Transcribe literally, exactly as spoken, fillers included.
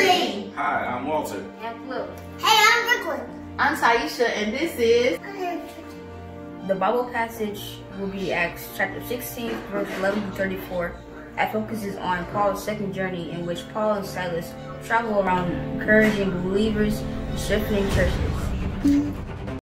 Kimberly. Hi, I'm Walter. And Flip. Hey, I'm Brooklyn. I'm Taisha, and this is... The Bible passage will be Acts chapter sixteen, verse eleven to thirty-four. That focuses on Paul's second journey, in which Paul and Silas travel around encouraging believers and strengthening churches.